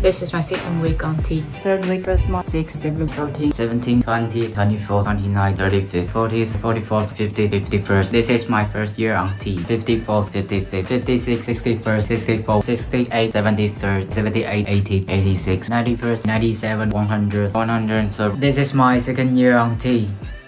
This is my second week on T. Third week, first month. 6, 7, 14, 17, 20, 24, 29, 35, 40, 44, 50, 51st. This is my first year on T. 54, 55, 56, 61st, 64, 68, 73rd, 78, 80, 86, 91st, 97, 100, 103. This is my second year on T.